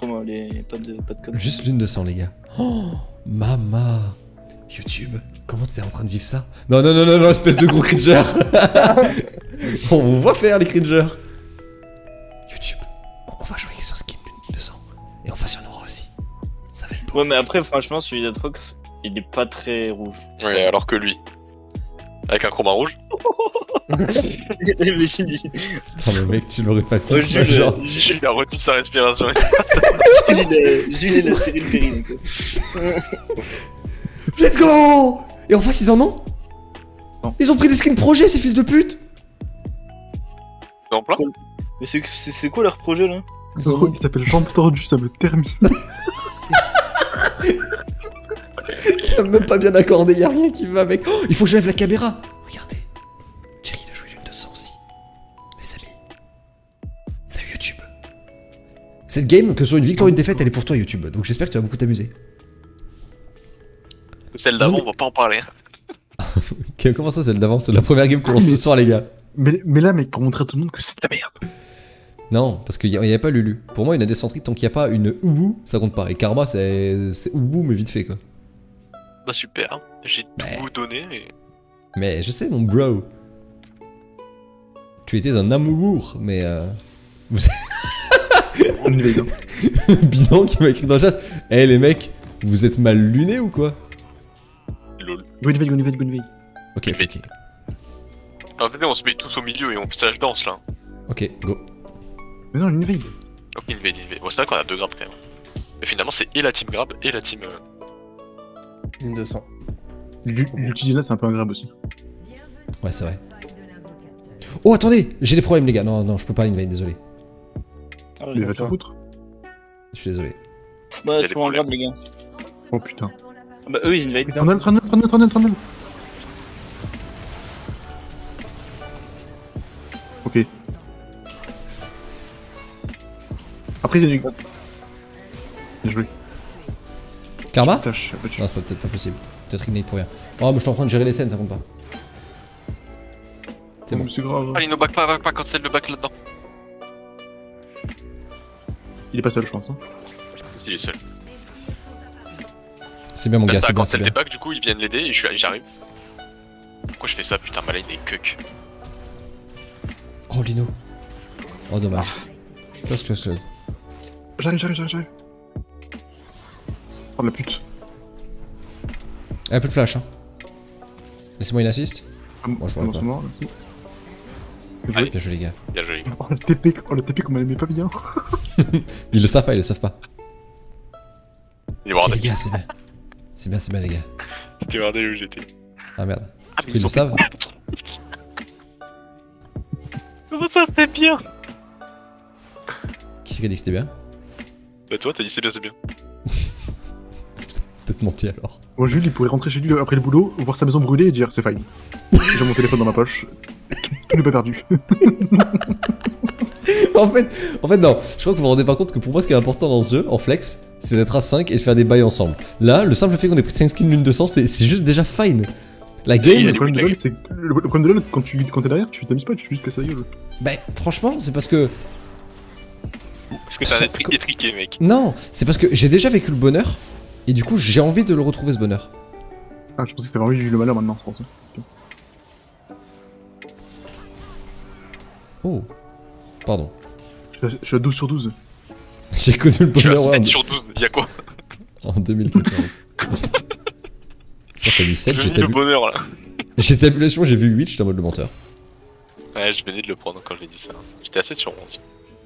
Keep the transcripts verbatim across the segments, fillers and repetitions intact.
promo, les... pas de, pas de com. Juste l'une de cent, les gars. Oh, mama. YouTube, comment t'es en train de vivre ça? Non, non, non, non, non, espèce de gros cringer. On vous voit faire les cringers. YouTube, on va jouer avec un skin l'une de cent. Et enfin, si on aura aussi. Ça va être beau. Ouais, mais après, franchement, celui d'Atrox, il est pas très rouge. Ouais, alors que lui. Avec un chroma rouge. Mais j'ai dit. Non, mais mec, tu l'aurais pas Oh, fait. Jules, genre. Jules il a retenu sa respiration. Jules, il a, Jules, il a tiré le péri, donc. Let's go. Et en face, ils en ont? Non. Ils ont pris des skins projet, ces fils de pute. En plein. Mais c'est c'est quoi leur projet là? Ils ont... Il s'appelle Jean Tordu, ça me termine. Il a même pas bien accordé, y'a rien qui va avec. Oh, il faut que j'enlève la caméra. Regardez. Jerry, il a joué l'une de cent aussi. Les amis. Salut YouTube. Cette game, que ce soit une victoire ou une défaite, elle est pour toi YouTube. Donc j'espère que tu vas beaucoup t'amuser. Celle d'avant, on va pas en parler. Ok, comment ça, celle d'avant? C'est la première game qu'on lance ce soir, les gars. Mais, mais là, mec, on montrer à tout le monde que c'est de la merde. Non, parce qu'il n'y avait pas Lulu. Pour moi, une A D centrique, tant qu'il n'y a pas une Ubu, ça compte pas. Et Karma, c'est Ubu, mais vite fait, quoi. Bah super, j'ai Ouais. tout donné et... Mais je sais, mon bro. Tu étais un amour, mais euh... vous- On y va, hein. Bilan qui m'a écrit dans le chat. Eh les mecs, vous êtes mal lunés ou quoi? lol. Go invade, go invade, go invade. Ok, ok, ok. En fait, on se met tous au milieu et on stage danse là. Ok, go. Mais non, invade. Ok, invade, invade. Bon, c'est vrai qu'on a deux grabs quand même. Mais finalement, c'est et la team grab et la team. Euh... Une deux cents. L'utilité là, c'est un peu un grab aussi. Ouais, c'est vrai. Oh, attendez, j'ai des problèmes, les gars. Non, non, je peux pas invade, désolé. Ah, Mais va te foutre. Je suis désolé. Bah, Y a tu des m'en grave, les gars. Oh putain. Bah, eux, ils invade. trente-neuf, trente-neuf, trente-neuf, trente-neuf, trente-neuf. Ok. Après, il y a du. Bien joué. Karma? Tâche, là-dessus. Non, c'est peut-être pas possible. Peut-être ignite pour rien. Oh, mais je suis en train de gérer les scènes, ça compte pas. C'est bon. C'est grave. Ah, il ne back pas, back pas quand c'est le back là-dedans. Il est pas seul, je pense. Hein. Il est seul. C'est bien, mon Là, gars, c'est c'est bien, quand c'est c'est le bien. back, du coup, ils viennent l'aider et je suis- j'arrive. Pourquoi je fais ça, putain, malade des cucks. Oh, Lino. Oh, dommage. Close, close, close. J'arrive, j'arrive, j'arrive, j'arrive. Oh la pute. Un peu de flash, hein. Laissez-moi une assist. Ah, Moi, je vois non, pas. c'est mort, merci. Allez. Bien joué, les gars. Bien joué. Oh le T P, oh le T P qu'on m'a aimé pas bien. Ils le savent pas, ils le savent pas. Il est mort Ok, les gars, c'est bien. C'est bien, c'est bien, les gars. C'était regardé où j'étais. Ah merde. Ah, mais Ils le savent. Comment ça, c'est bien? Qui c'est qui a dit que c'était bien? Bah, toi, t'as dit c'est bien, c'est bien. Peut-être menti alors. Bon, Jules, il pourrait rentrer chez lui après le boulot, voir sa maison brûler et dire c'est fine. J'ai mon téléphone dans ma poche. Tout n'est pas perdu. en fait, en fait, non. Je crois que vous vous rendez pas compte que pour moi, ce qui est important dans ce jeu, en flex, c'est d'être à cinq et de faire des bails ensemble. Là, le simple fait qu'on ait pris cinq skins l'une de cent, c'est c'est juste déjà fine. La Oui, game. Le elle est problème de oui, LoL, c'est que le le problème de LoL, quand tu quand t'es derrière, tu t'amuses pas, tu te juste casses la gueule. Bah, franchement, c'est parce que. Parce que t'as un esprit étriqué, mec. Non, c'est parce que j'ai déjà vécu le bonheur. Et du coup, j'ai envie de le retrouver ce bonheur. Ah, je pensais que t'avais envie de vivre le malheur maintenant, c'est pour ça. Oh. Pardon. Je suis à- je suis à douze sur douze. J'ai connu le Je suis à bonheur sept ouais, sur douze, y'a quoi? en deux mille quatorze. Je t'as dit sept, J'ai j'ai mis le tabu... bonheur là. j'ai tabulation, j'ai vu huit, j'étais en mode le menteur. Ouais, je venais de le prendre quand j'ai dit ça. J'étais à sept sur onze.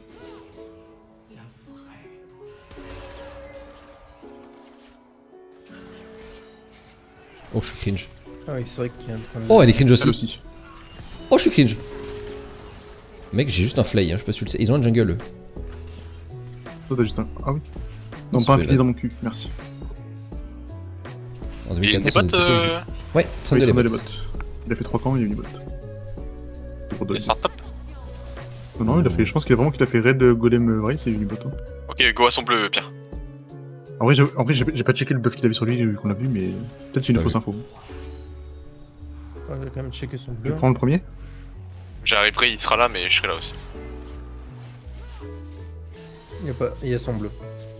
Oh, je suis cringe. Ah oui, c'est vrai qu'il y a un train de... Oh, elle est cringe aussi. Elle aussi. Oh, je suis cringe. Mec, j'ai juste un flay, hein, je sais pas si tu le sais. Ils ont un jungle, eux. Toi, t'as juste un. Ah oui. Non, C'est pas un vrai, pilier là. dans mon cul, merci. En Et des deux mille quatorze, bots, on était euh... obligé. Ouais, Oui, trente-deux les il a bots. les bots. Il a fait trois camps, il y a eu les bots. Pour deux. Les startups. Non, non, il a fait. Je pense qu'il a vraiment qu'il a fait raid golem vrai, c'est eu les bots. Hein. Ok, go à son bleu, Pierre. En vrai, j'ai en vrai, j'ai j'ai pas checké le buff qu'il avait sur lui vu qu'on l'a vu, mais peut-être c'est une Ah fausse oui. info. Ah, je vais quand même checker son Tu bleu. prends le premier? J'arriverai, il sera là, mais je serai là aussi. Il y a, pas... il y a son bleu.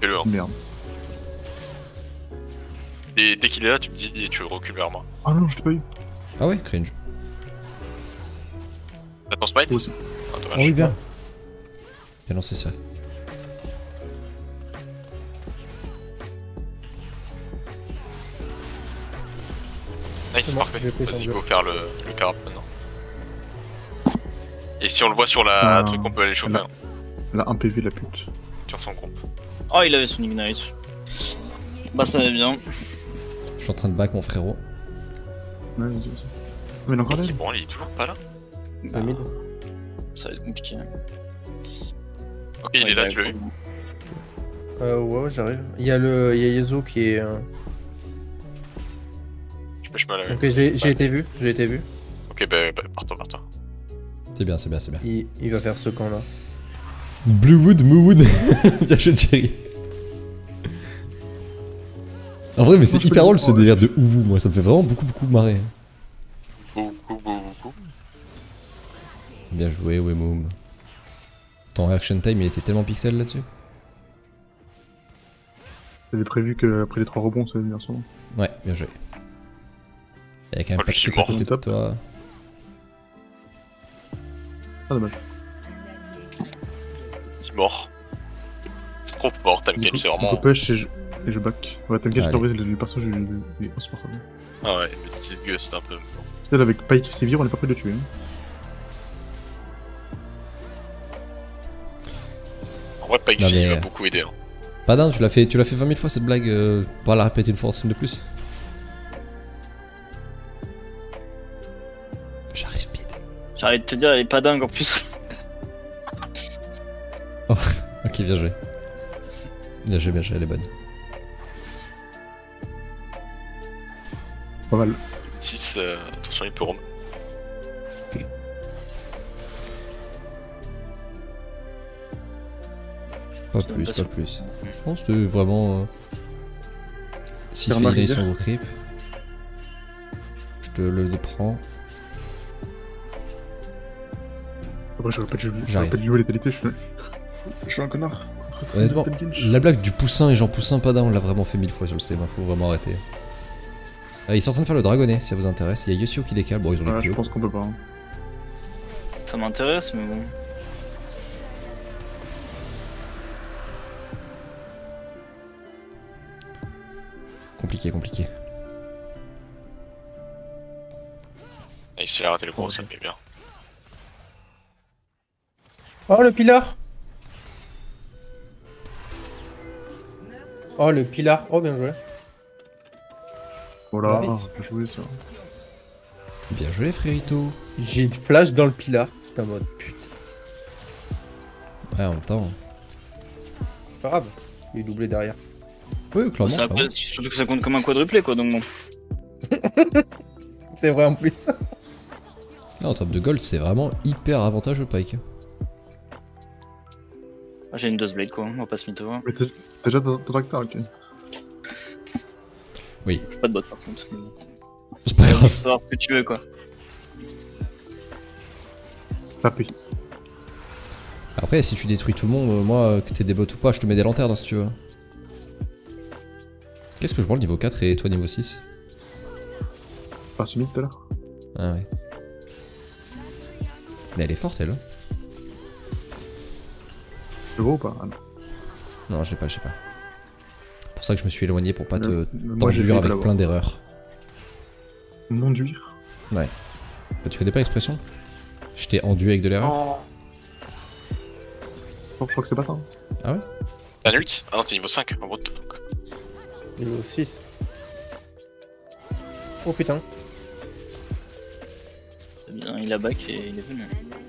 Fais-le. Hein. Merde. Et dès qu'il est là, tu me dis et tu recules vers moi. Ah non, je l'ai pas eu. Ah ouais, cringe. T'as ton smite? Moi aussi. Ah, Oh dommage. oui, bien. Bien lancé ça. Nice, C'est bon, parfait. j'ai pris son Vas-y, jeu. go faire le, le carap maintenant. Et si on le voit sur la Ah, truc, on peut aller choper. là. Hein. Elle a un P V la pute. Sur son groupe. Oh, il avait son Ignite. Bah, ça va bien. Je suis en train de back mon frérot. Ouais, vas-y, vas-y. Mais il est encore là. Est-ce qu'il bon, il est toujours pas là? Le mid. Ça va être compliqué. Ok, il est là, tu l'as vu? Euh, ouais, ouais, j'arrive. Il y a le. Il y a Yezo qui est. euh, Je peux, je peux aller. Ok, j'ai j'ai été vu. J'ai été vu. Ok, bah, bah pars-toi, pars-toi. C'est bien, c'est bien, c'est bien. Il, il va faire ce camp là. Bluewood, Moowood. Bien joué, Jerry. En vrai, mais c'est Moi, je hyper peux drôle le ce prendre, délire de oubou, moi ça me fait vraiment beaucoup beaucoup marrer. Beaucoup, beaucoup, beaucoup. Bien joué, Wemoom. Ton reaction time il était tellement pixel là-dessus. J'avais prévu qu'après les trois rebonds, ça allait venir son. Ouais, bien joué. Il y a quand même Oh, pas je suis de truc à mort. côté de Top. toi. Ah, dommage. C'est mort. C'est trop fort, Du Tamken, coup, c'est du vraiment. coup, push et je, et je back. Ouais, t'inquiète, Allez. en vrai, le, le perso, je, il est insupportable. Ah ouais, mais c'est vieux, c'est un peu. Peut-être avec Pike et Sévir, on est pas près de le tuer. Hein. En vrai, Pike, Non, si, il mais- va beaucoup aider. Hein. Pas dingue, tu l'as fait, tu l'as fait vingt mille fois cette blague, euh, pas la répéter une fois en stream de plus. J'arrive speed. J'arrête de te dire, elle est pas dingue en plus. Ok, bien joué. Bien joué, bien joué, elle est bonne. Pas mal. six, euh, attention, il peut roam. Pas J'ai plus, pas l'impression. plus. Je pense que vraiment. Euh... Si Faire je fais Marie sur vos creep, je te le prends. Après, je répète, je J'arrive. répète jouer les qualités, je suis. Je suis un connard. Honnêtement, Tamken, je- la blague du poussin et Jean Poussin pas down, on l'a vraiment fait mille fois sur le stream, hein, faut vraiment arrêter. Ah, ils sont en train de faire le dragonnet si ça vous intéresse. Il y a Yosio qui décale, bon ils ont les Ouais, je P O. pense qu'on peut pas. Hein. Ça m'intéresse, mais bon. Compliqué, compliqué. Nice, il a raté le gros, ça me fait bien. Oh le pilar. Oh le pilar. Oh bien joué. Voilà, Ouais. ah, bien joué ça. Bien joué frérito. J'ai une flash dans le pilar. J'étais en mode putain. Ouais en même temps. Pas grave. Il est doublé derrière. Oui, clairement. Ça, clairement. surtout que ça compte comme un quadruplé quoi, donc bon. C'est vrai en plus. Ah, en termes de gold, c'est vraiment hyper avantageux Pike. Ah, j'ai une dose blade quoi, on va pas se mytho. Mais t'es t'es déjà dans ton tracteur, ok. Oui, J'ai pas de bot par contre. mais bon. c'est pas Faut grave. savoir ce que tu veux quoi. Tapé. Après, si tu détruis tout le monde, euh, moi, euh, que t'aies des bots ou pas, je te mets des lanternes hein, si tu veux. Qu'est-ce que je branle niveau quatre et toi niveau six? Pas summit tout à l'heure. Ah ouais. Mais elle est forte elle. hein. Le gros ou pas? Ah, non. Non, je sais pas, je sais pas. C'est pour ça que je me suis éloigné pour pas te Le- moi, j'ai t'enduire failli avec l'avoir. plein d'erreurs. M'enduire. Bah, tu connais pas l'expression? Je t'ai enduit avec de l'erreur. Oh. Oh, je crois que c'est pas ça. hein. Ah ouais? T'as un ult? Ah non, t'es niveau cinq, en what the fuck. Niveau six. Oh putain. C'est bien, il a back et il est venu.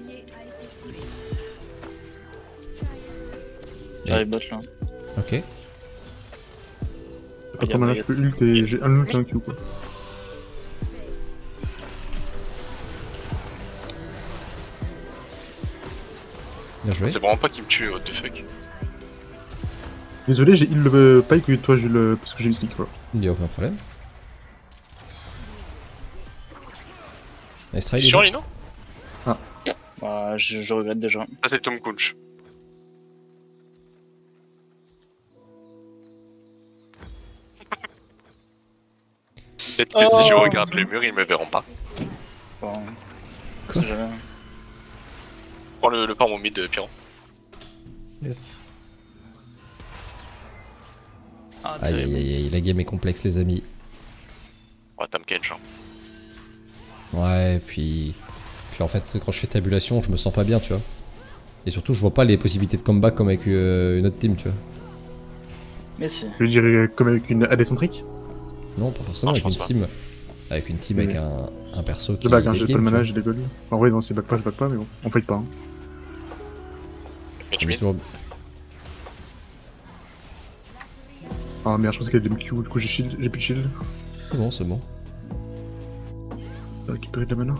J'arrive bot là. Ok. Quand y a on a pas- je peux ult et j'ai un ult et un Q quoi. Bien joué. C'est vraiment pas qu'il me tue, what the fuck. Désolé, j'ai heal le Pike et toi j'ai le. Parce que j'ai mis sneak voilà. Il y a aucun problème. Nice try, T'es les sûr, gars. Lino? Bah, je, je regrette déjà. Ça, c'est Tom Kunch. Peut-être que Oh. si je regarde le mur, ils me verront pas. Bon, on sait jamais. Prends le, le pas mon mid de Piron. Yes. Ah, Aïe terrible. aïe aïe aïe, la game est complexe les amis. Ouais, Tam Kench. Hein. Ouais, puis... Puis en fait, quand je fais tabulation, je me sens pas bien, tu vois. Et surtout, je vois pas les possibilités de comeback comme avec euh, une autre team, tu vois. Mais si. Je dirais comme avec une A D centrique. Non, pas forcément, Non, je avec une pense team. Avec une team Oui. avec un, un perso qui Je back, hein, est j'ai game, pas le tu mana, vois. j'ai des goals. En vrai, non, c'est back pas, je back pas, mais bon, on fight pas. Hein. Kench Mais mid. toujours... Ah merde, je pensais qu'il y avait des Q, du coup j'ai shield, j'ai plus de shield. C'est bon, c'est bon. J'ai récupéré de la mana.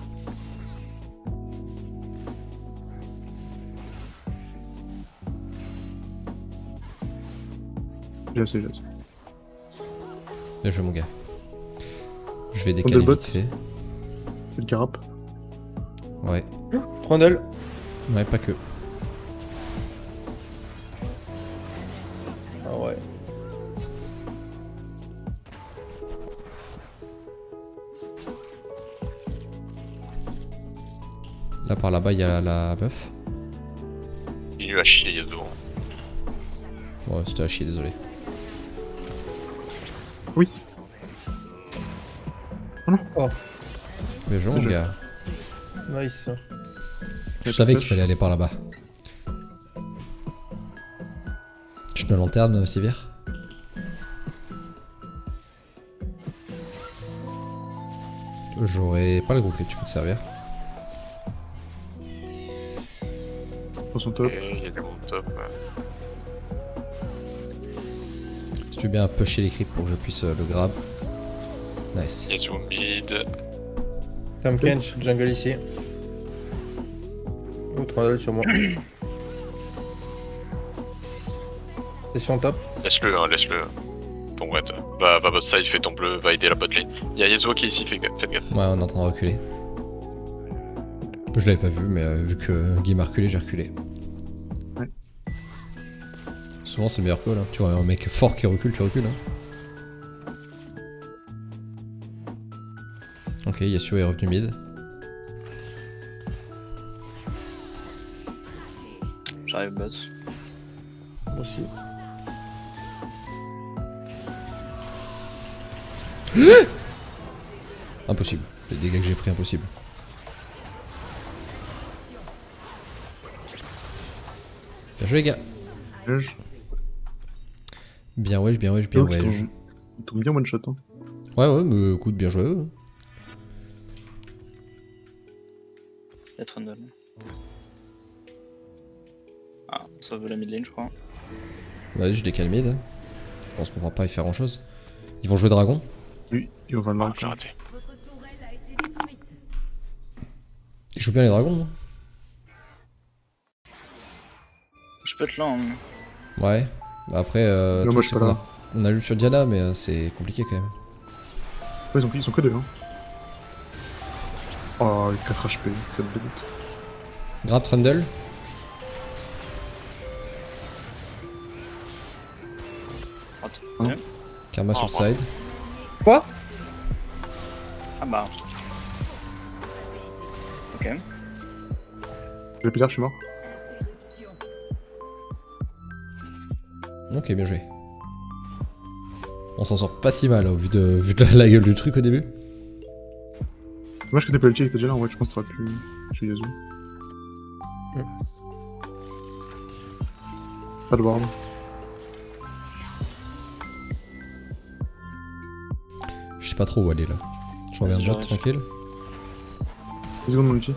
J'ai assez, j'ai assez. Bien joué, mon gars. Je vais de décaler bot. vite fait. J'ai le carap. Ouais. Trundle. Ouais, pas que. Ah ouais. Là, par là-bas, il y a la, la meuf. Il a chier Yasuo. Ouais, c'était à chier, désolé. Oui. Bien joué, mon Bien joué. gars. Nice. Je Ouais, savais flash. qu'il fallait aller par là-bas. Je te lanterne, Sivir. J'aurais pas le gros crit, tu peux te servir. Prends son top. Et il y a des bons top. ouais. Si tu veux bien pusher les creeps pour que je puisse euh, le grab. Nice. Yasuo mid. Tam Kench, jungle ici. Oh, Trundle sur moi. C'est sur top. Laisse-le, hein, laisse-le. Ton red. Va, va bot side, fais ton bleu, va aider la bot lane. Il y a Yasuo qui est ici, fais gaffe. Faites gaffe. Ouais, on est en train de reculer. Je l'avais pas vu, mais euh, vu que Guy m'a reculé, j'ai reculé. Ouais. Souvent, c'est le meilleur call. Hein. Tu vois un mec fort qui recule, tu recules. Hein. Ok, Yasuo est revenu mid. J'arrive bot. Moi aussi. Impossible. Les dégâts que j'ai pris, impossible. Bien joué, les gars. Je... Bien wesh, bien wesh, bien Donc, il wesh. tombe- il tombe bien one shot. Hein. Ouais, ouais, mais écoute, bien joué. Ouais. La Trundle. Ah, ça veut la mid lane, je crois. Vas-y, je décale mid. Je pense qu'on va pas y faire grand chose. Ils vont jouer dragon. Oui, il va le Ah, marquer. j'ai raté. Ils jouent bien les dragons. Hein. Je peux être là, hein. Ouais. Bah après, euh, Non, le moi, truc, je suis c'est pas qu'on là. a, on a lu sur Diana, mais euh, c'est compliqué quand même. Ouais, ils, ont, ils sont que deux. Hein. Oh, il quatre H P, ça me dégoûte. Grab Trundle. Attends. Hein ok. Karma Oh, sur le side. Quoi? Ah bah. Ok. J'ai le pilar, je suis mort. Ok, bien joué. On s'en sort pas si mal au vu de, vu de la, la gueule du truc au début. Dommage que t'aies pas ulti avec ta là, en vrai, je pense que t'aurais pu tuer Yasuo. Mm. Pas de ward. Je sais pas trop où aller là. Je reviens de bot J'arrive. tranquille. dix secondes mon ulti.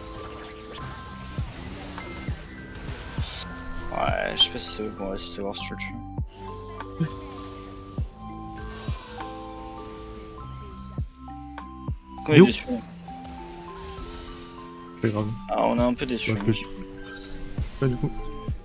Ouais, je sais pas si c'est bon, ouais, si c'est voir si tu le tues. Qu'on est Yo. déçus. C'est pas grave. Ah, on est un peu déçus. Ouais, je- Ouais, du coup.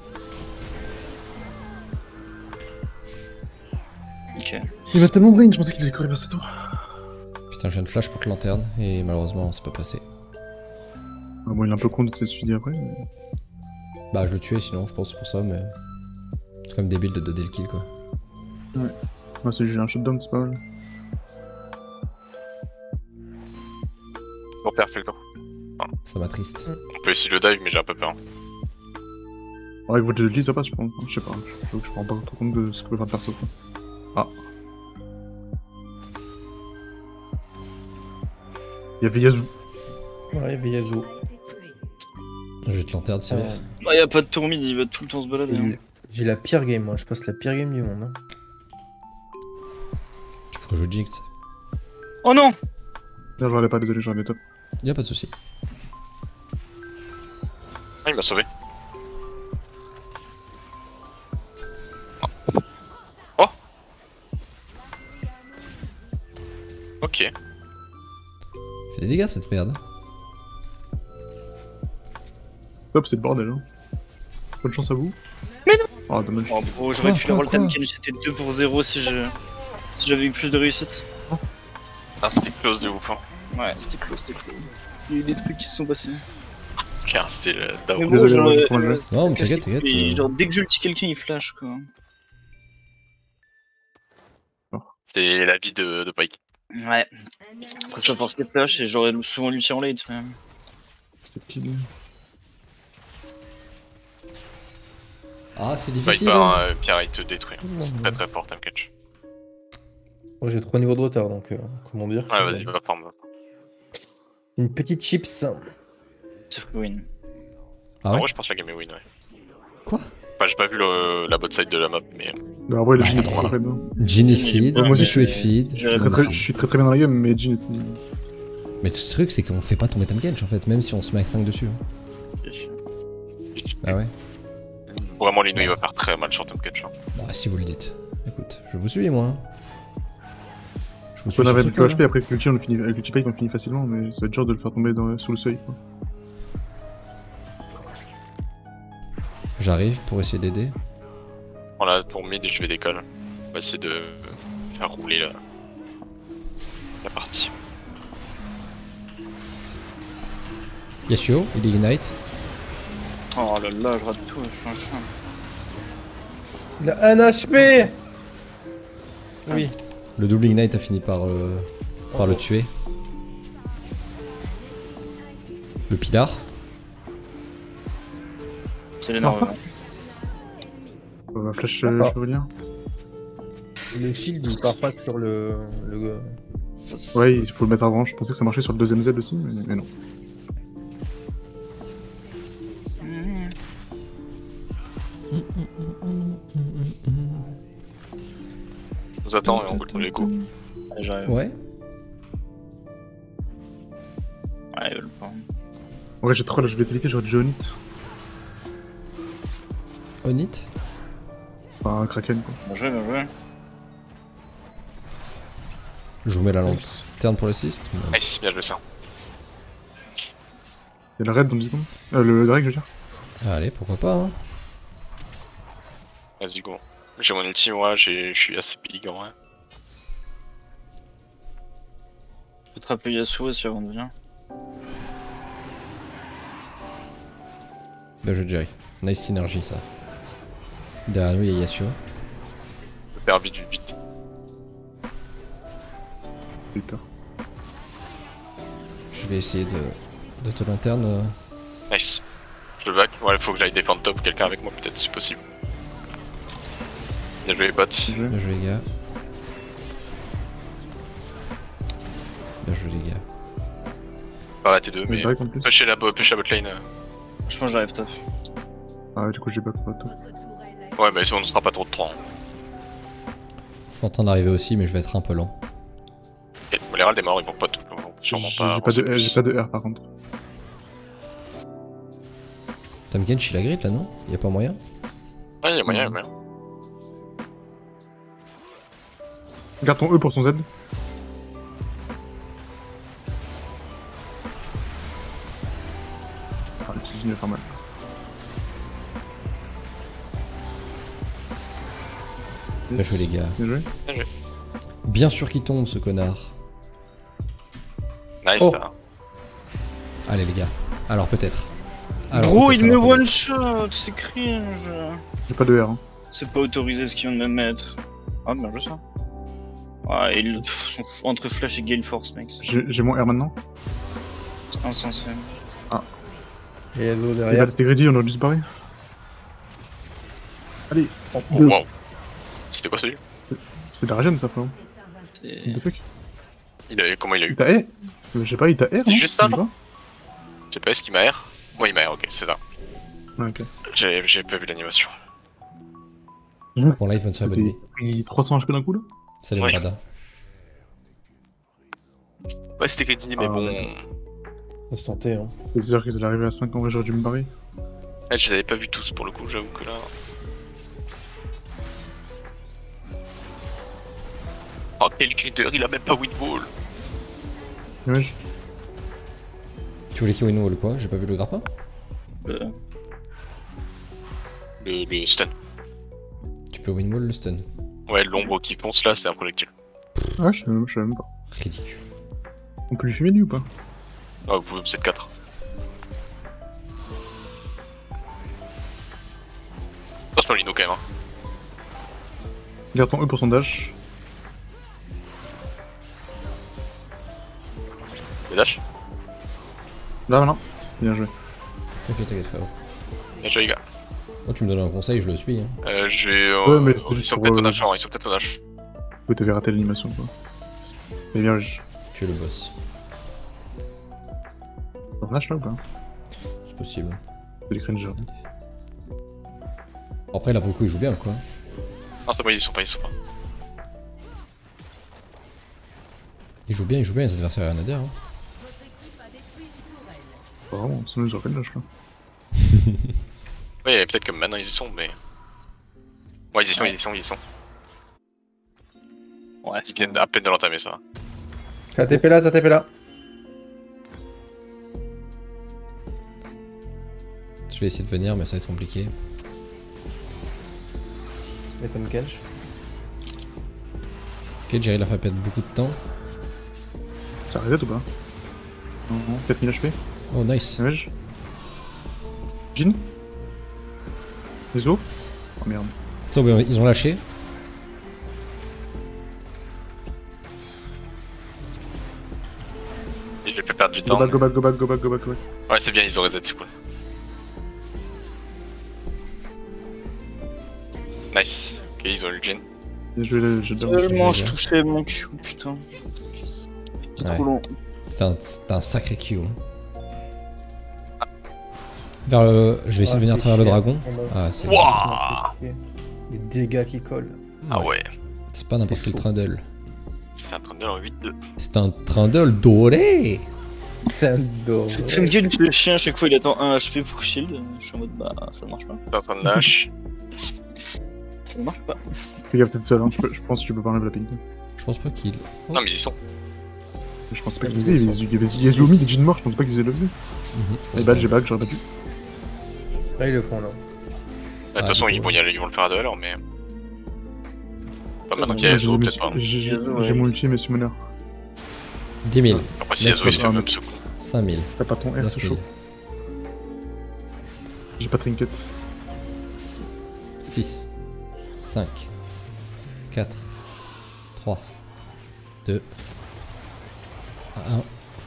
Ok. Il m'a tellement brain, je pensais qu'il allait courir vers ce tour. Putain, je viens de flash pour que lanterne et malheureusement c'est pas passé. Ah, bon, il est un peu con de s'être suivi après. Mais... Bah, je le tuais sinon, je pense c'est pour ça, mais. C'est quand même débile de donner le kill quoi. Moi, c'est j'ai un shutdown, c'est pas mal. père, fais le tour. Ça m'attriste. On peut essayer le dive, mais j'ai un peu peur. Ouais, avec votre jeu ça passe, je pense. Je sais pas, je, je me rends pas trop compte de ce que peut faire le perso. Quoi. Ah. Il y avait Yazoo. Ouais, il y a Yasuo. Je vais te lanterne, Sivir. Euh, Ah, y a pas de tour mid, il va tout le temps se balader. hein. J'ai la pire game, moi. Je passe la pire game du monde. Hein. Tu pourrais jouer Jinx. Oh non! Là, j'en ai pas, désolé, j'en ai top. Y'a pas de soucis. Ah, il m'a sauvé. Oh. Ok. Fais des dégâts cette merde. Top, c'est le bordel. Hein. Bonne chance à vous. Mais non. Ah, dommage. Oh bro, j'aurais Quoi, pu quoi, avoir le quoi Tameken, j'étais deux pour zéro si je... si j'avais eu plus de réussite. Ah, c'était close de ouf. Hein. Ouais, c'était close, c'était close. Il y a eu des trucs qui se sont passés. Car c'était le Mais down. bon, Désolé, genre, moi, j'ai euh, trop mal joué. Non, mais casse t'inquiète, les couilles, t'inquiète, euh. Genre, dès que j'ulti quelqu'un, il flash quoi. C'est la vie de, de Pike. Ouais. Après ça force les flash et j'aurais souvent l'ulti en late. Mais... C'était kill. Ah, c'est Pike difficile. par hein. euh, Pierre, il te détruit. C'est très très fort, t'inquiète. Moi, j'ai trois niveaux de retard, donc euh, comment dire. Ouais, vas-y, va farm. Une petite chips. Sauf que win. Ah En ouais vrai, je pense que la game est win, ouais. Quoi? Enfin, j'ai pas vu le, la bot side de la map, mais. Non, en vrai, le Jin est trop mal fait. Jin est feed, Ouais, moi aussi, Michou est je- feed. je- Très, très- Je suis très très bien dans la game, mais Jin est. Mais le truc, c'est qu'on fait pas tomber Tamekench en fait, même si on se met à cinq dessus. hein. Ah ouais? Vraiment, Lino il va faire très mal sur Tom Catch. Hein. Bah, si vous le dites. Écoute, je vous suis moi. Je vous On suis sur avait ce avec coup, le H P, après avec l'ulti, on le finit, avec l'ulti Pike, on le finit facilement, mais ça va être dur de le faire tomber dans, sous le seuil. Quoi. J'arrive pour essayer d'aider. Voilà, pour mid, je vais décoller. On va essayer de faire rouler la, la partie. Yasuo, il est ignite. Oh là là, je rate tout, je suis un chien. Il a un H P. Oui. Le double ignite a fini par, euh, par le tuer. Le pilar. C'est l'énorme. On va flash euh, D'accord. chevalier. Le shield, il part pas sur le. le... Ouais, il faut le mettre avant. Je pensais que ça marchait sur le deuxième Z aussi, mais, mais non. Je vous attends et on roule les coups. Allez, j'arrive. Ouais. Ouais, ils veulent pas. En vrai, j'ai trop la jouabilité, j'aurais dû Onit. Onit. Enfin, un Kraken quoi. Bien joué, bien joué. Je vous mets la lance. Turn pour l'assist. Nice, bien joué ça. Il y a le raid dans dix secondes. Euh, le Drake, je veux dire. Allez, pourquoi pas hein. Vas-y, go. J'ai mon ulti, moi, j'ai- je suis assez big en vrai. Faut trapper Yasuo aussi avant de venir. Bien joué Jerry. Nice synergie ça. Derrière nous il y a Yasuo. Je perds vite, vite, vite. J'ai eu peur. Je vais essayer de, de te lanterne. euh. Nice. Je le back. Ouais, faut que j'aille défendre top. Quelqu'un avec moi, peut-être, si possible. Bien joué, les bots. J'ai joué. Bien joué les gars. Bien joué les gars. Pas raté deux, Le mais. Drake en plus. Pusher la, bo- push la bot lane. euh. Je pense que j'arrive top. Ah, du coup, j'ai back pas tout. Ouais, mais on ne sera pas trop de trois. Hein. Je suis en train d'arriver aussi mais je vais être un peu lent. Ok, bon, les râles des morts, ils vont pas tout. ils vont Sûrement J'ai pas. j'ai pas, de- avancer euh, j'ai plus. pas de R par contre. Tamekench il a grid là non? Y'a pas moyen? Ouais, y'a moyen, y'a moyen. Garde ton E pour son Z. Ah, le petit Jin va faire mal. Bien joué les gars. Bien joué. Bien sûr qu'il tombe ce connard. Nice, Oh. là. Allez les gars. Alors peut-être. Alors, Bro, peut-être, il me alors, peut-être. one shot, c'est cringe. J'ai pas de R. Hein. C'est pas autorisé ce qu'ils viennent de me mettre. Ah, bien joué ça. Ouais, il pff, s'en fout. Entre Flash et Gale Force, mec. J'ai j'ai mon R maintenant. Insensé. Il y a Yazo Et là, derrière. t'es greedy, on a dû se barrer. Allez, Oh, deux. wow. C'était quoi celui C'est de la régène ça, frérot. C'est. What the fuck? il a... Comment il a Il eu t'a air? Je sais pas, il t'a air? C'est non juste ça, Il non va Je sais pas, est-ce qu'il m'a air Ouais, il m'a air, ok, c'est ça. Ouais, ok. J'ai j'ai pas vu l'animation. Pour live, bonne soirée, bonne nuit. C'était pris trois cents H P d'un coup là? Salut, Ouais. Rada. Ouais, c'était crédit, mais Ah, bon. ouais. On se tentait, hein. C'est-à-dire qu'ils allaient arriver à cinq en vrai, j'aurais dû me barrer. Ouais, je les avais pas vus tous pour le coup, j'avoue que là. Oh, quel critter, il a même pas Windball. Ouais, je- Tu voulais qu'il win wall quoi? J'ai pas vu le grappin? Euh, Le, le stun. Tu peux win wall le stun. Ouais, l'ombre qui ponce là, c'est un projectile. Ah, je sais même, je sais même pas. Ridicule. On peut lui fumer lui ou pas? Ah, vous pouvez vous êtes quatre. Attention, Lino quand même. Hein. Garde ton E pour son dash. Le dash. Là, voilà. Bien joué. Ok, t'inquiète, frérot. Bien joué, les gars. Moi, tu me donnes un conseil, je le suis. Hein. Euh, je vais. Ouais, Euh, mais c'était ils juste sont pour, peut-être euh, au dash, hein, ils sont peut-être au dash. Ouais, t'avais raté l'animation quoi. Mais bien, je. Tu es le boss. On dash là ou pas? C'est possible. C'est du cringe. Après, là, pour le coup, il joue bien, quoi. Non, c'est bon, ils y sont pas, ils y sont pas. Il joue bien, il joue bien, les adversaires à Nader. Hein. Pas vraiment, sinon ils auraient fait le dash là. Ouais, peut-être que maintenant ils y sont, mais. Ouais, ils y sont, ils y sont, ils y sont. Ouais. Ils viennent à peine de l'entamer, ça. Ça T P là, ça T P là. Je vais essayer de venir, mais ça va être compliqué. Et Tom Kench. Ok, Jerry l'a fait perdre beaucoup de temps. Ça arrête ou pas? Non, non, quatre mille H P. Oh, nice. Image. Jin. Les os. Oh merde. Ça, ouais, ils ont lâché. Et je vais fait perdre du Go temps. back, go back, go back, go back, go back, go back. Ouais, c'est bien, ils ont reset, c'est cool. Nice. Ok, ils ont eu le gen. Bien joué, le jeu de dames. Tellement je je vais touchais mon Q, putain. C'est Ouais. trop long. C'était un, c'était un sacré Q. Hein. Vers le... Je vais essayer de venir à travers le dragon. Ah, c'est bon. Wouah. Les dégâts qui collent. Ah ouais. C'est pas n'importe C'est quel chaud. trundle. C'est un train de en huit deux. C'est un trundle doré. C'est un dos. Tu me gueules, le chien, à chaque fois il attend un H P pour shield. Je suis en mode bah ça marche pas. C'est un train de lâche. Ça marche pas. Fais gaffe, t'es tout seul, hein. je, peux- je pense que tu peux pas enlever la ping. Je pense pas qu'il... Non, mais ils y sont. Je pense pas qu'ils faisaient, il y avait il y avait Lumi, des jeans morts, je pense pas qu'ils faisaient le faisaient. Mhm, je pense Et bah pas. j'ai back, j'aurais pas pu. Là, ils le font là. De toute Ah, façon, du ils coup, vont y aller, ils vont le faire à deux alors, mais. Pas maintenant bon, qu'il y a Moi, j'ai Yazo, mes- peut-être pas. J'ai j'ai- Ouais. j'ai mon ulti et mes summoners. dix mille. Après, si Neuf Yazo il se fait mille. même ce coup. cinq mille. T'as pas ton R, neuf c'est chaud. mille. J'ai pas trinket. six. cinq. quatre. trois. deux. un.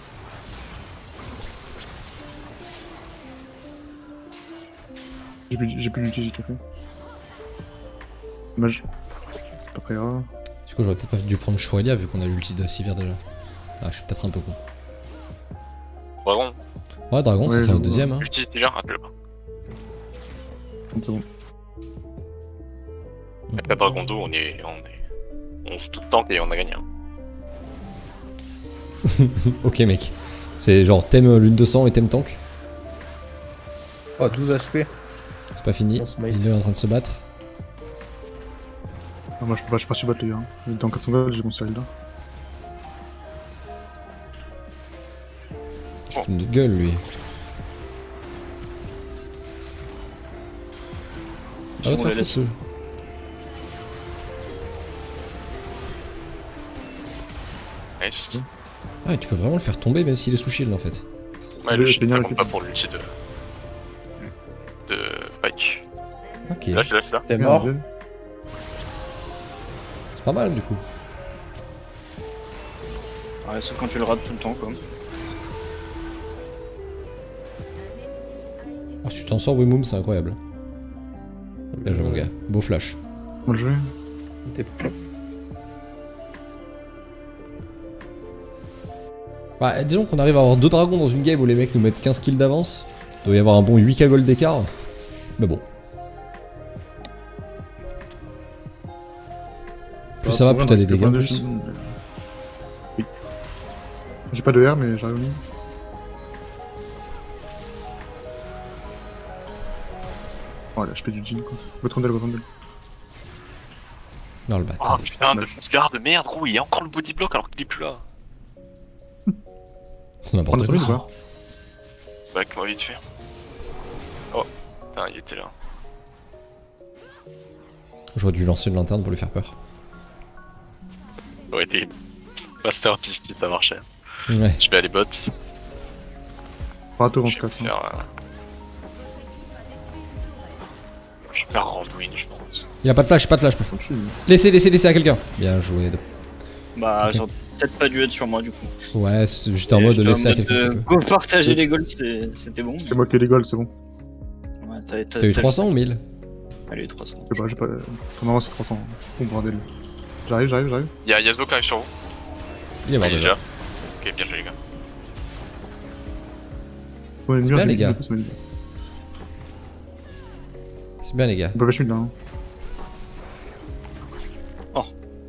J'ai plus, j'ai plus d'ulti, j'ai tout fait. Dommage. C'est pas très grave. Du coup, j'aurais peut-être pas dû prendre Shorelia vu qu'on a l'ulti de Sivir déjà. Ah, je suis peut-être un peu con. Dragon, Ouais, Dragon, Ouais, ça serait je le vois. deuxième. Hein. ulti, c'est bien, rappelle pas. trente secondes. Avec la Dragon d'eau, on est. On est. On joue tout le temps et on a gagné. Hein. Ok, mec. C'est genre thème lune deux cents et thème tank. Oh, douze H P. C'est pas fini. On se mate. Les deux est en train de se battre. Ah, moi je peux pas, je peux pas subattre les gars. Dans quatre cents gold, j'ai mon Cyril là. Je fous une gueule, lui. Ah, va te On faire la laisse. foutre. Nice. Ah, et tu peux vraiment le faire tomber même s'il est sous shield en fait. Ouais, Le le shit, peignard ça avec compte le- pas pour l'ulti de. de Pike. Ok. Lâche, lâche, là. T'es mort. Merde. C'est pas mal du coup. Ouais, sauf quand tu le rates tout le temps quoi. Oh, si tu t'en sors, Wimoum, c'est incroyable. Bien joué, mon gars. Beau flash. Bon jeu. T'es- Bah, disons qu'on arrive à avoir deux dragons dans une game où les mecs nous mettent quinze kills d'avance. Il doit y avoir un bon huit K gold d'écart. Mais bon. Plus ça va, plus t'as des dégâts en plus. Oui. J'ai pas de R, mais j'arrive au mid. Oh, là, je fais du jean quoi. Votre rondelle, votre rondelle. Non, le Oh bâtard. putain, de Scar de merde, gros, il y a encore le body block alors qu'il est plus là. C'est n'importe Prends quoi. le truc, ça. quoi. Back, moi vite fait. Oh, putain, il était là. J'aurais dû lancer une lanterne pour lui faire peur. Ça aurait été masterpiece si ça marchait. Ouais. Je vais aller bot. Pas à tour, on Je se vais casse. faire. Euh... Je vais faire Randwin, je pense. Il a pas de flash, pas de flash. Je suis- Laissez, laissez, laissez à quelqu'un. Bien joué. Bah, Ok. j'aurais peut-être pas dû être sur moi du coup. Ouais, c'est- j'étais en Et mode j'étais laisser à mode, quelqu'un euh, qui peut. Go partager les goals, c'était c'était bon. C'est moi qui ai les goals, c'est bon. Ouais, t'as T'as eu trois cents ou mille? Allez, trois cents. Je sais pas, j'ai pas. Normalement, c'est trois cents. Bon bordel. J'arrive, j'arrive, j'arrive. Il y a Yasuo qui arrive sur vous. Il est mort Ah, il est déjà. déjà. Ok, bien joué les gars. Ouais, C'est mur, bien, j'ai les mis gars. deux pouces, mais- C'est bien, les gars. On peut pas mid là. Hein. Oh.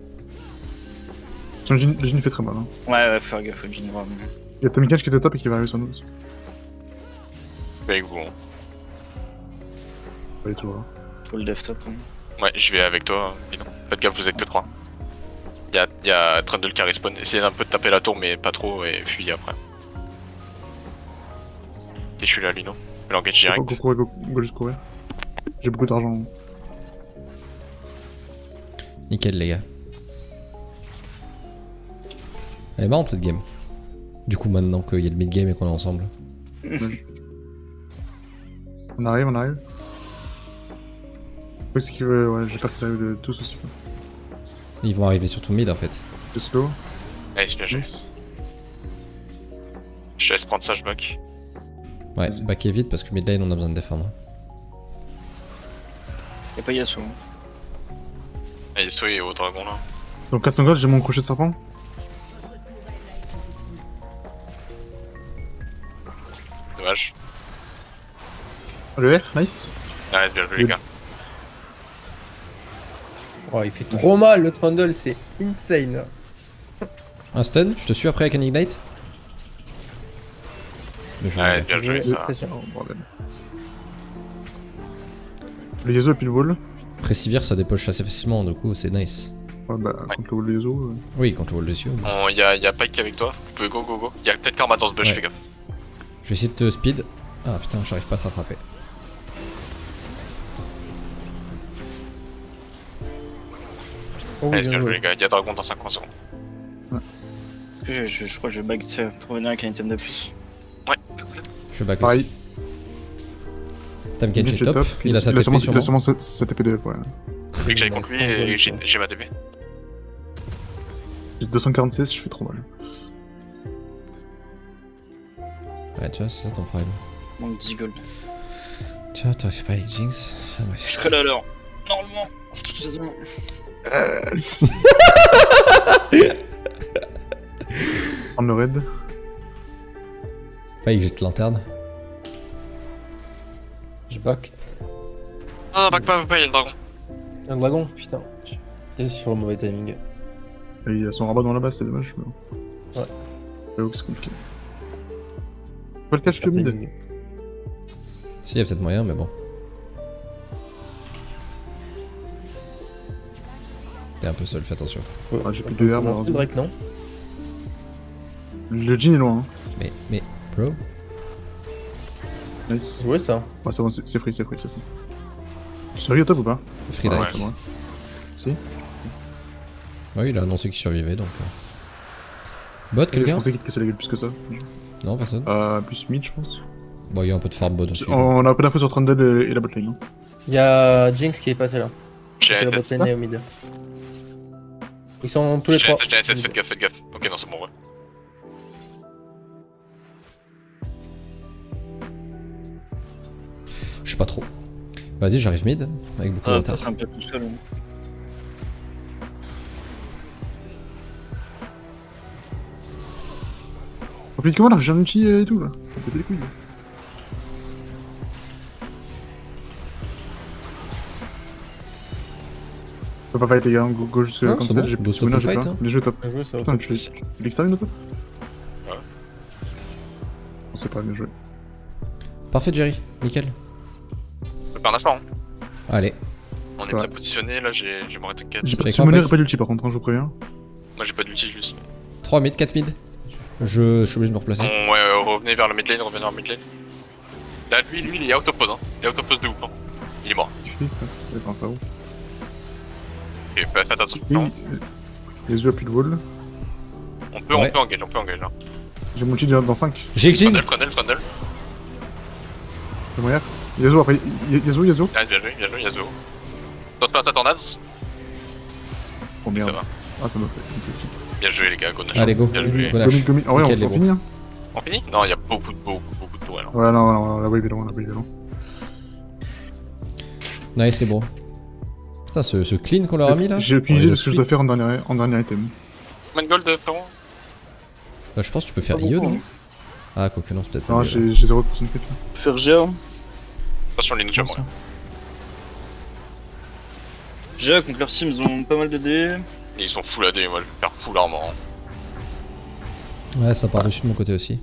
Son jean, le jean fait très mal. Hein. Ouais, ouais, faut faire gaffe au Jin vraiment. Il y a Tommy Catch qui était top et qui va arriver sur nous. Je vais avec vous. Hein. Pas du tout. Hein. Faut le dev top. Hein. Ouais, je vais avec toi, dis donc. Faites gaffe, vous êtes que trois. Y'a y a Trundle qui a respawn. Essayez un peu de taper la tour, mais pas trop, et fuyez après. Et je suis là, Lino. Je vais l'engage Go, direct. go, courir, go, go juste courir. J'ai beaucoup d'argent. Nickel, les gars. Elle est marrante cette game. Du coup, maintenant qu'il y a le mid-game et qu'on est ensemble. On arrive, on arrive. Le truc, c'est que euh, ouais, j'ai peur qu'ils arrivent de tous aussi. Quoi. Ils vont arriver surtout mid en fait. De slow. Allez, c'est bien joué. Nice. Je te laisse prendre ça, je back. Ouais, Vas-y. backer vite parce que mid lane on a besoin de défendre. Y'a pas Yasuo. Hein. Allez, Yasuo est au dragon là. Donc à son goal, j'ai mon crochet de serpent. Dommage. Le R, nice. Allez, bien joué les Le- gars. Oh, il fait trop mal le Trundle, c'est insane. Un stun, je te suis après avec un ignite. Bien joué, Allez, les gars. bien joué J'ai ça. pression. Oh bordel. Le Yasuo a pile wall. Pressivir ça dépoche assez facilement, du coup c'est nice. Ouais, bah, Ouais. contre le wall de Yasuo. euh, Oui, quand on wall dessus. On... Y'a y a Pike avec toi. Vous pouvez go, go, go. Y'a peut-être Karma dans ce bush, Ouais. fais gaffe. Je vais essayer de te speed. Ah putain, j'arrive pas à te rattraper. Oh, oui, Allez, bien bien joué joué. les gars. Y'a dragon dans cinquante secondes. Je, je, je crois que je bag ça pour venir avec un item de plus. Je back Pareil. aussi. Tam Kench est Ninja top. puis Il a sa il a T P sûrement, il a sûrement. sûrement sa, sa T P de ouais. Fait que j'aille contre lui et j'ai j'ai ma T P. J'ai deux cent quarante-six, je fais trop mal. Ouais, tu vois, c'est ça ton problème. Manque dix gold. Tu vois, t'aurais fait pas avec Jinx. Ah, Je bref. serai là alors. Normalement. C'est tout ça. Prendre le raid. Faille que jette lanterne. Je back. Ah, back pas, back pas, y'a le dragon. Un dragon, putain. J'étais sur le mauvais timing. Et il a son rabat dans la base, c'est dommage. Mais... bon. Ouais. J'avoue que c'est compliqué. Pas le catch le Personne mid. n'y- Si, y a peut-être moyen, mais bon. T'es un peu seul, fais attention. Ouais, Ah, j'ai on plus peut de R, commencer le malheureusement. Drake, non Le jean est loin. Hein. Mais, mais, bro. Nice. Ouais, ça. Ouais, c'est bon, c'est c'est free, c'est free, c'est free. Sérieux au top ou pas? Free Ouais. Drake. c'est bon. Si. Oui, il a annoncé qu'il survivait donc. euh. Bot, Je quelqu'un pensais qu'il te cassait la gueule plus que ça. Non, personne. Euh, plus mid, je pense. Bon, il y a un peu de farm bot aussi. On a un peu d'infos sur Trundle et et la botlane. Hein. Y'a Jinx qui est passé là. J'ai La un S S. botlane et au mid. Ils sont tous les J'ai un trois. S S, j'ai un S S, faites gaffe, faites gaffe. Ok, non, c'est bon, ouais. Je sais pas trop. Vas-y, j'arrive mid, avec beaucoup de Ah, retard. peut-être un peu tout seul. Rapide comment là, j'ai un outil et tout là. Ça fait des couilles. On peut pas fight les gars, go, go juste Non, comme c'est ça, bon, j'ai go plus de stop mana, le j'ai fight, pas. hein. Bien joué top. Bien joué, ça. Putain, tu tu l'extermines ou pas? Ouais. On sait pas, bien joué. Parfait, Jerry, nickel. On peut faire un instant. Hein. Allez, On est Ouais. bien positionné, là j'ai j'ai mon t'inquiète. J'ai pas de Check summoner un et pas d'ulti par contre, hein, je vous préviens. Moi j'ai pas d'ulti juste. trois mid, quatre mid. Je, je suis obligé de me replacer. On, ouais, ouais, revenez vers le mid lane, revenez vers le mid lane. Là, lui, lui, il est out of pause, hein. Il est out of pose de ouf, hein. Il est mort. Tu fais, c'est pas un frérot. Ok, bah, faites attention. Oui, Non. euh, les yeux à plus de wall. On peut, Ouais. on peut engage, on peut engage là. J'ai mon ulti dans cinq. J'ai Jin. Trundle, Trundle, Trundle. C'est moyen. Yasuo après, Y- Yasuo, Yasuo. Ah, bien joué, bien joué, Yasuo. T'en fais un sa tornade. Oh merde. Ça va. Ah, ça m'a fait. Bien joué, les gars, go Nash. Allez, go. Bien joué. Go Nash. Gomi, Gomi. Ah ouais, Nickel, les on, on bons. finit hein. On finit? Non, il y a beaucoup, de beaucoup, beaucoup de tours alors. Ouais, non, non, la wave est loin, la wave est loin. Nice, les bros. Putain, ce, ce clean qu'on leur a mis là. J'ai aucune on idée les de a ce que je suivis. dois faire en dernier, en dernier item. Combien de gold, frérot? Bah, je pense que tu peux faire Pas I E, beaucoup, non hein. Ah, quoique non, c'est peut-être pas Non, mieux, là. j'ai j'ai zéro pour cent de crit là. Faire Géa. Attention, les ninjas, moi. Géa contre leur team, ils ont pas mal de dés. Et ils sont full A D, moi je vais faire full armor. Hein. Ouais, ça part dessus de mon côté aussi.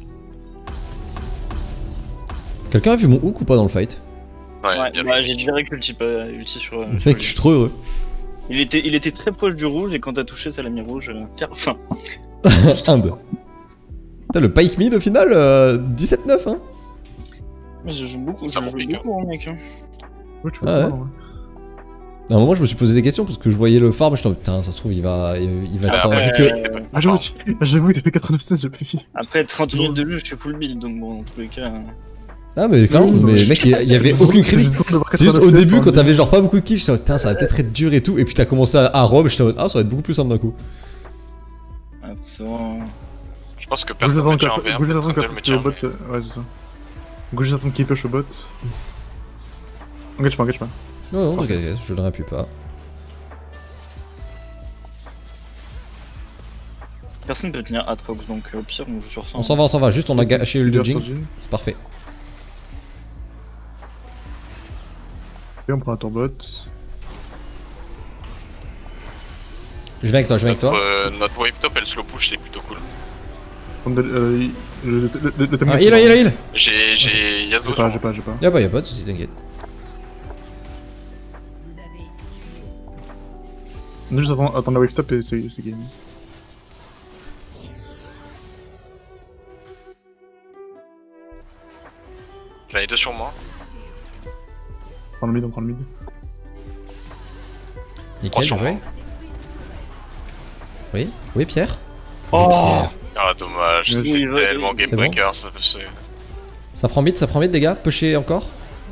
Quelqu'un a vu mon hook ou pas dans le fight? Ouais, Ouais, bien bah, joué. j'ai direct ulti, pas ulti sur. euh, sur Mec, lui. je suis trop heureux. Il était, il était très proche du rouge et quand t'as touché, ça l'a mis rouge. euh, Car, enfin, Inde. Putain, le pike mid au final, euh, dix-sept neuf, hein. mais je joue beaucoup, je Ça joue m'implique, beaucoup, hein, mec. hein. Ah Ouais, tu fais ça, ouais. hein. À un moment, je me suis posé des questions parce que je voyais le farm, je me putain, ça se trouve, il va, il, il va être. Ah, vu ouais, que... ouais, ouais. Ah, j'avoue, j'avoue, t'as fait quatre-neuf seize, j'ai plus fait. Après trente minutes de jeu, je fais full build, donc bon, dans tous les cas. euh, Ah, mais clairement, Oui, mais oui. mec, il y, il y avait C'est aucune juste critique. d'avoir C'est juste au quatre-vingt-seize début, sur quand un t'avais genre pas beaucoup de kills, j'étais en mode, putain, ça va peut-être être dur et tout. Et puis t'as commencé à, à rob, j'étais en mode, ah, ça va être beaucoup plus simple d'un coup. ouais, c'est vraiment. Je pense que Go personne juste ne avant tient un que- V un, go juste avant Trundle me que tient le un bot. V. euh, Ouais, c'est ça. Go juste attendre qu'il push au bot. Engage pas, engage pas. Non, non, t'inquiète, t'inquiète, je ne réappuie pas. Personne peut tenir Atrox, donc euh, au pire, on joue sur ça. On s'en va, on s'en va, juste on a gâché le Leader sur dodging, Jhin. c'est parfait. Et on prend un tour bot. Je viens avec toi, je viens avec Notre, toi. euh, notre wave top, elle slow push, c'est plutôt cool. Prendre de- euh, il- Le le- le- le timing. Ah, heal, heal, heal. J'ai j'ai Yasuo J'ai sur pas, moi. j'ai pas, j'ai pas. Y'a pas, y'a pas de soucis, t'inquiète. On est juste avant, attendre la wave top et c'est c'est game. J'en ai deux sur moi. On prend le mid, on prend le mid. Nickel, sur bien joué. moi. Oui, oui, Pierre. Oh Pierre. Ah, dommage. Oui, C'est il va- tellement c'est game breaker, ça peut se. Ça prend vite, ça prend vite, les gars. Pusher encore.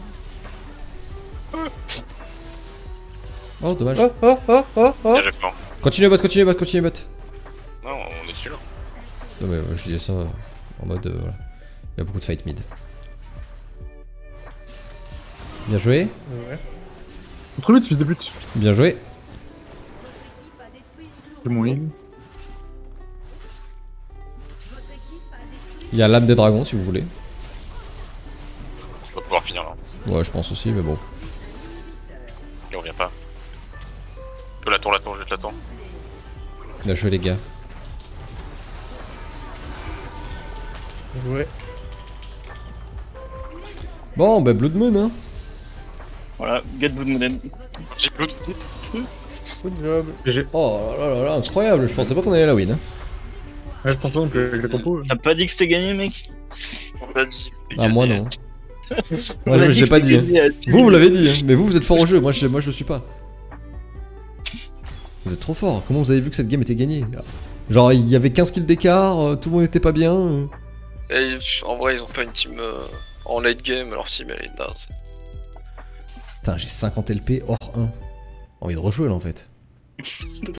Oh, dommage. Oh, oh, oh, oh, oh. Bien joué, plan. Continue bot, continue bot, continue bot. Non, on est dessus là. Non, mais euh, je disais ça euh, en mode. euh, voilà. Il y a beaucoup de fight mid. Bien joué, Ouais. Trop vite, fils de pute. bien joué. J'ai mon heal. Il y a l'âme des dragons si vous voulez. Je vais pouvoir finir là. Ouais, je pense aussi, mais bon. Il revient pas. Je la tour, la tour, je la tour. Bien joué, les gars. Joué. Bon, bah, Blood Moon, hein. Voilà, get Blood Moon. J'ai plus de Good job. Oh là là là là, incroyable. Je pensais pas qu'on allait la win. Hein. Ouais, je pense pas non plus avec la compo. T'as pas dit que c'était gagné, mec? On l'a dit. Ah, moi non. On Ouais, a je dit l'ai que pas c'était dit. Hein. gagné à Vous, vous l'avez dit, hein. Mais vous, vous êtes fort au jeu. Moi, je, moi, je le suis pas. Vous êtes trop fort. Comment vous avez vu que cette game était gagnée? Genre, il y avait quinze kills d'écart, euh, tout le monde était pas bien. euh. Et en vrai, ils ont pas une team euh, en late game, leur team elle est naze. Putain, j'ai cinquante L P hors un. Envie de rejouer là en fait.